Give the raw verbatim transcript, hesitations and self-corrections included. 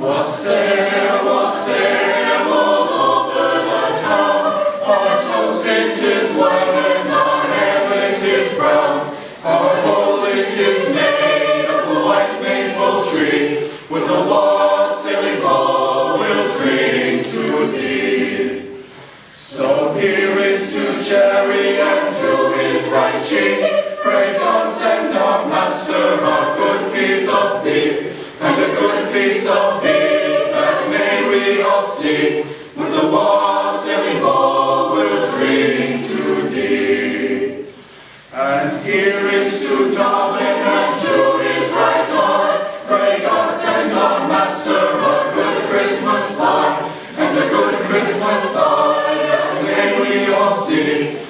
Wassail, wassail all over the town. Our toastage is white and our helmet is brown. Our foliage is made of the white maple tree. With a wassailing ball we'll drink to thee. So here is to Cherry and to his right cheek. Pray God send our master a good piece of beef, and a good piece of beef that may we all see. With the wassailing ball we'll drink to thee. And here is to Dobbin and to his right arm. Pray God send our master a good Christmas pie, and a good Christmas pie that may we all see.